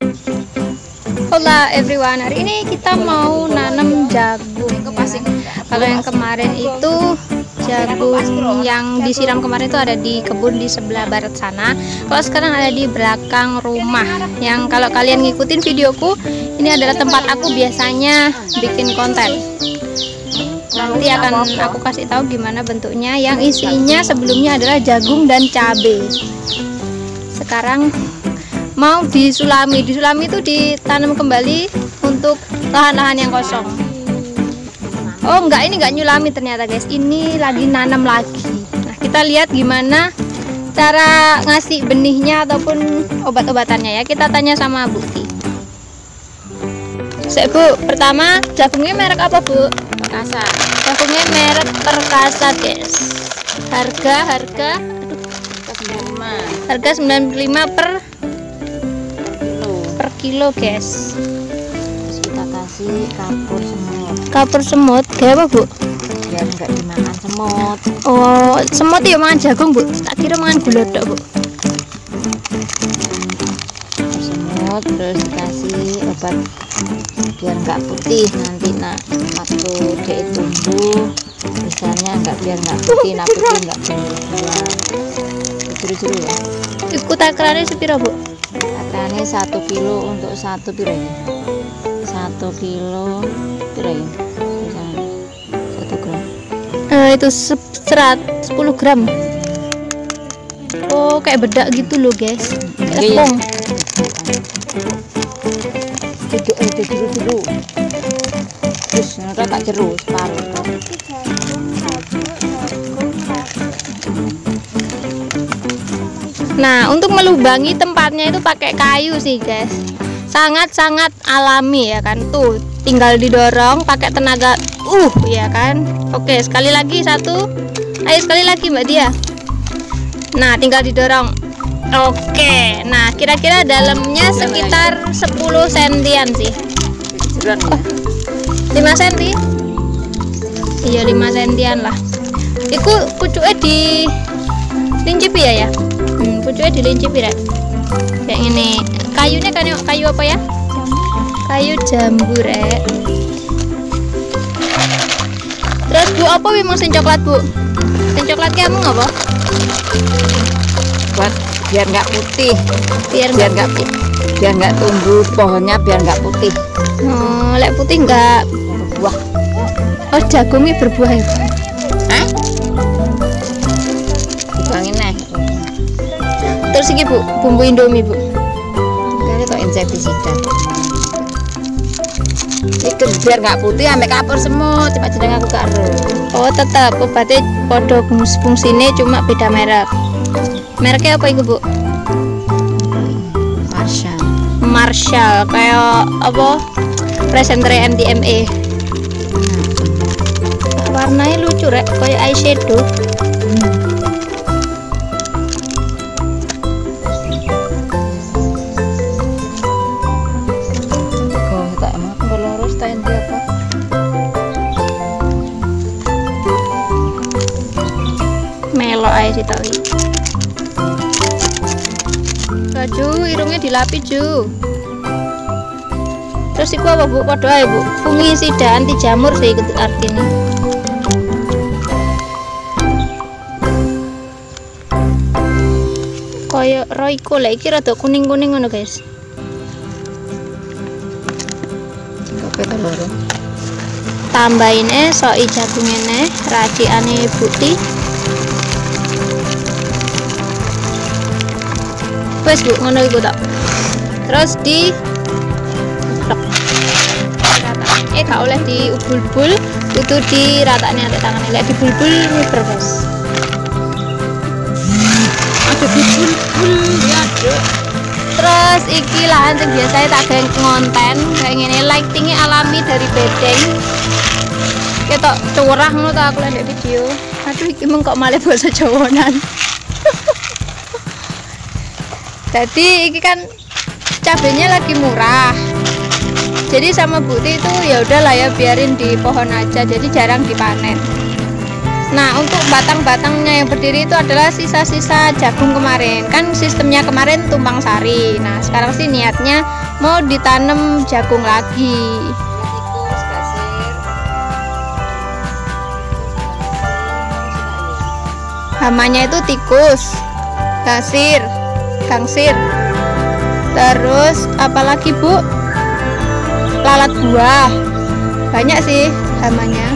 Hola everyone, hari ini kita mau nanam jagung. Kalau yang kemarin itu jagung yang disiram kemarin itu ada di kebun di sebelah barat sana. Kalau sekarang ada di belakang rumah. Yang kalau kalian ngikutin videoku, ini adalah tempat aku biasanya bikin konten. Nanti akan aku kasih tahu gimana bentuknya. Yang isinya sebelumnya adalah jagung dan cabai. Sekarang mau disulami itu ditanam kembali untuk lahan-lahan yang kosong. Oh enggak, ini enggak nyulami ternyata guys, ini lagi nanam lagi. Nah kita lihat gimana cara ngasih benihnya ataupun obat-obatannya ya. Kita tanya sama Bukti. Bu, pertama jagungnya merek apa Bu? Perkasa. Jagungnya merek Perkasa guys. Harga 95 per kilo guys. Terus kita kasih kapur semut kayak apa Bu? biar nggak dimakan semut. Oh, semut ya makan jagung Bu, tak kira makan gulodok Bu. Semut, terus dikasih obat biar nggak putih nanti waktu dia tumbuh misalnya biar nggak putih, putih nggak biru-biru ya. Iku takarannya sepiro Bu? Takarannya 1 kilo untuk 1 piro ya? 1 kilo piro ya? 1 gram. Itu 10 gram. Oh, kayak bedak gitu loh guys. Tepung. Duduk. Terus nanti tak jeruk separuh. Nah, untuk melubangi tempatnya itu pakai kayu sih guys. Sangat-sangat alami ya kan. Tuh, tinggal didorong pakai tenaga ya kan. Oke, sekali lagi satu. Ayo sekali lagi Mbak Dia. Nah, tinggal didorong. Oke. Nah, kira-kira dalamnya sekitar 10 sentian sih. 5 senti? Iya, 5 sentian lah. Iku pucuknya di lincipi ya? Pucuknya dilincipi ya. Kayak ini. Kayunya kan kayu apa ya? Kayu jambu rek. Terus Bu apa memang sen coklat Bu? Sen coklat kamu apa? Buat biar nggak putih. Biar nggak tumbuh pohonnya, biar nggak putih. Oh, lek putih nggak buah. Oh, jagungnya berbuah ya? Dibangin nih. Terus ini Bu, bumbu Indomie Bu. Ini kok insektisida. Ini biar nggak putih ambek kapur semut. Coba jeneng aku karo. Oh, tetap obatnya podo fungsinya cuma beda merek. Mereknya apa itu Bu? Marshall kayak apa? Presenter MDMA. Warnanya lucu rek, kayak eyeshadow. Melok aja sih tau. Baju irungnya dilapis Ju. Terus iku apa Bu? Podo ae Bu. Fungisida anti jamur sih itu artinya. Kayak Royco lah iki rada kuning-kuning ngono guys. Tambahin soki jagungnya nih, racikane Bukti. Wes Bu, ngono iku tok. Terus di gak oleh diubul-ubul, kudu diratakne ambek tangane. Lek dibulbul miber guys. Aduh dibulbul ya, Duk. Terus iki lahan sing biasanya tak gawe ngonten kayak ngene, lightingnya alami dari bedeng. Ketok curah ngono ta aku lihat video. Aduh iki mung kok malah basa Jawanan. Jadi iki kan cabenya lagi murah. Jadi sama Bukti itu ya udahlah ya biarin di pohon aja, jadi jarang dipanen. Nah, untuk batang-batangnya yang berdiri itu adalah sisa-sisa jagung kemarin. Kan sistemnya kemarin tumpang sari. Nah, sekarang sih niatnya mau ditanam jagung lagi. Tikus, kasir. Hamanya itu tikus, kasir, gangsir. Terus apalagi Bu? Lalat buah. Banyak sih hamanya.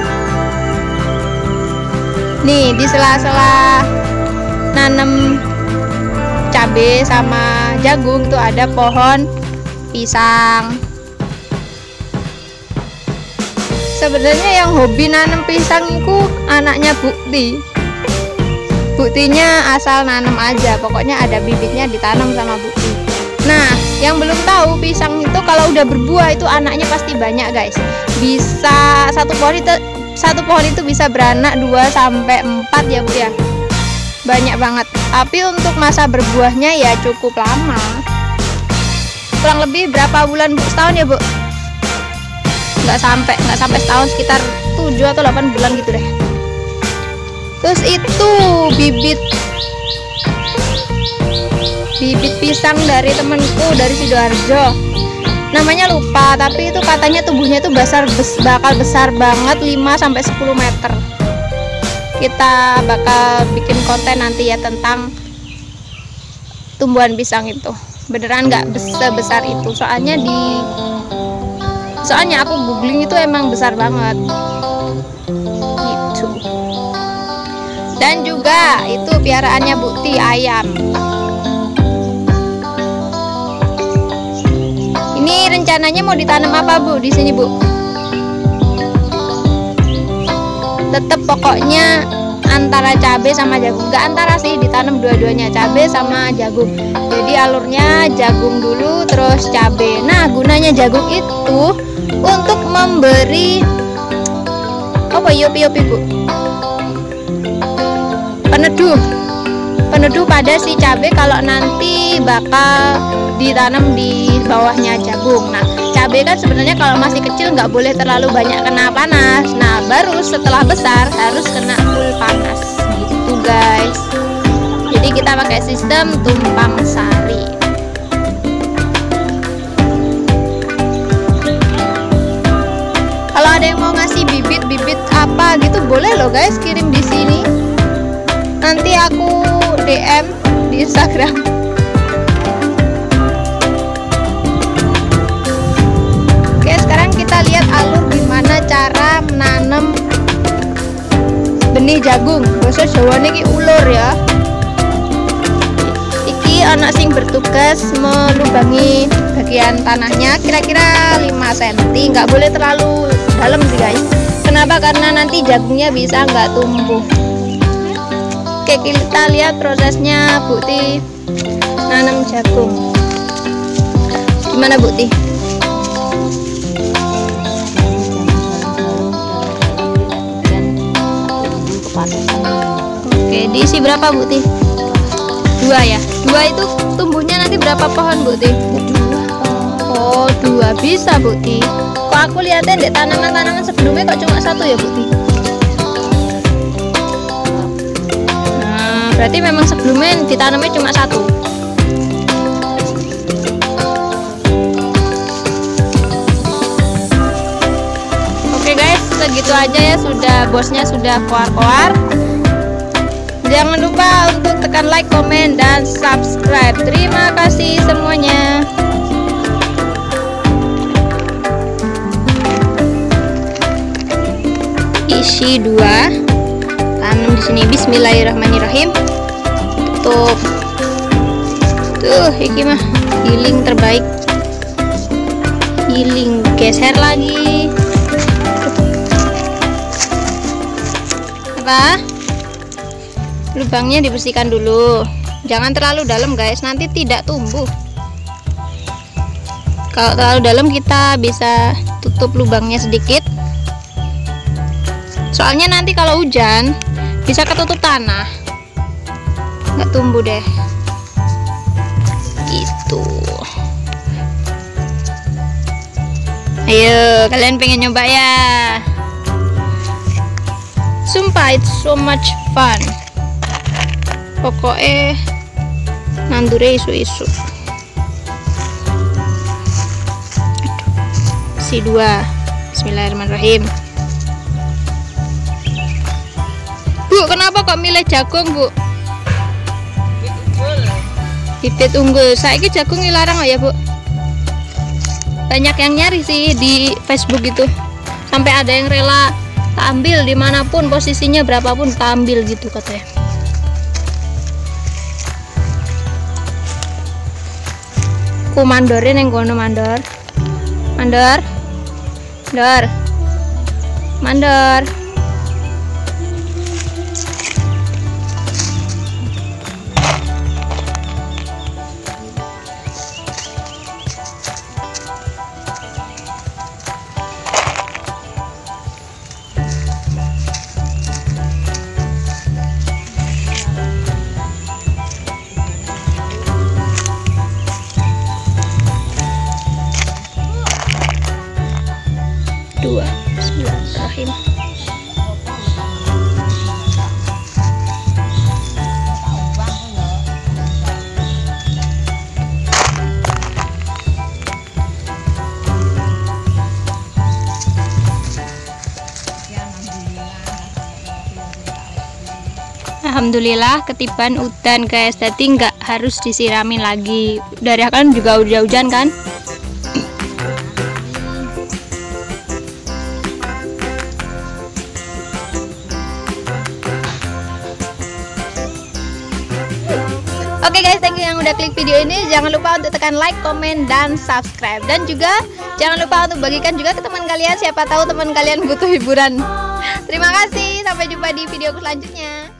Nih di sela-sela nanam cabai sama jagung tuh ada pohon pisang. Sebenarnya yang hobi nanam pisang itu anaknya Bukti. Buktinya asal nanam aja, pokoknya ada bibitnya ditanam sama Bukti. Nah, yang belum tahu pisang itu kalau udah berbuah itu anaknya pasti banyak guys. Bisa satu pohon itu bisa beranak 2 sampai 4 ya Bu ya. Banyak banget. Tapi untuk masa berbuahnya ya cukup lama. Kurang lebih berapa bulan Bu? Setahun ya Bu? Nggak sampai setahun, sekitar 7 atau 8 bulan gitu deh. Terus itu bibit pisang dari temenku dari Sidoarjo. Namanya lupa, tapi itu katanya tumbuhnya itu bakal besar banget 5 sampai 10 meter. Kita bakal bikin konten nanti ya tentang tumbuhan pisang itu. Beneran nggak sebesar itu, soalnya aku googling itu emang besar banget gitu. Dan juga itu piaraannya Bukti, ayam. Ini rencananya mau ditanam apa Bu di sini Bu? Tetap pokoknya antara cabai sama jagung. Nggak antara sih, ditanam dua-duanya, cabai sama jagung. Jadi alurnya jagung dulu terus cabai. Nah, gunanya jagung itu untuk memberi apa yopi-yopi Bu? Peneduh pada si cabai kalau nanti bakal ditanam di bawahnya jagung. Nah, cabai kan sebenarnya kalau masih kecil nggak boleh terlalu banyak kena panas. Nah, baru setelah besar harus kena full panas gitu guys. Jadi kita pakai sistem tumpang sari. Kalau ada yang mau ngasih bibit apa gitu boleh loh guys, kirim di sini. Nanti aku DM di Instagram. Oke, sekarang kita lihat alur gimana cara menanam benih jagung. Basa Jawa niki ulur ya. Iki anak sing bertugas melubangi bagian tanahnya kira-kira 5 cm. Nggak boleh terlalu dalam sih guys. Kenapa? Karena nanti jagungnya bisa nggak tumbuh. Oke, kita lihat prosesnya Bukti nanam jagung. Gimana Bukti? Oke, diisi berapa Bukti? 2 ya? 2 itu tumbuhnya nanti berapa pohon Bukti? 2. Oh, 2 bisa Bukti. Kok aku lihatnya di tanaman-tanaman sebelumnya kok cuma 1 ya Bukti? Berarti memang sebelumnya ditanamnya cuma 1. Oke guys, segitu aja ya, bosnya sudah keluar. Jangan lupa untuk tekan like, komen, dan subscribe. Terima kasih semuanya. Isi 2. Tanam di sini. Bismillahirrahmanirrahim. Tutup. Tuh, iki mah healing terbaik. Healing, geser lagi. Apa? Lubangnya dibersihkan dulu. Jangan terlalu dalam guys, nanti tidak tumbuh. Kalau terlalu dalam kita bisa tutup lubangnya sedikit. Soalnya nanti kalau hujan bisa ketutup tanah, nggak tumbuh deh gitu. Ayo, kalian pengen nyoba ya? Sumpah it's so much fun. Pokoknya nandure isu-isu. Kasih 2. Bismillahirrahmanirrahim. Bu, kenapa kok milih jagung, Bu? Bibit unggul. Saiki jagung dilarang ya, Bu? Banyak yang nyari sih di Facebook itu. Sampai ada yang rela tak ambil dimanapun posisinya, berapapun tak ambil gitu katanya. Ku mandorin yang kono mandor. Mandor. Mandor. Mandor. Bismillahirrahmanirrahim. Alhamdulillah ketiban udan guys, jadi nggak harus disiramin lagi. Dari kan juga udah hujan kan. Oke guys, thank you yang udah klik video ini. Jangan lupa untuk tekan like, komen, dan subscribe. Dan juga jangan lupa untuk bagikan juga ke teman kalian. Siapa tahu teman kalian butuh hiburan. Terima kasih, sampai jumpa di video selanjutnya.